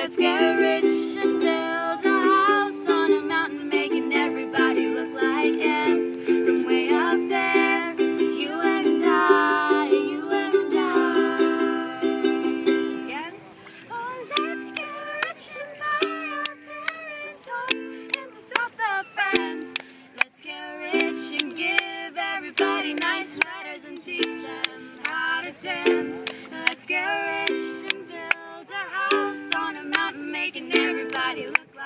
Let's get rich and build a house on a mountain, making everybody look like ants. From way up there, you and I, you and I. Again? Oh, let's get rich and buy our parents' homes in the south of France. Let's get rich and give everybody nice sweaters and teach them how to dance. Let's get rich and build a house on a mountain, making everybody look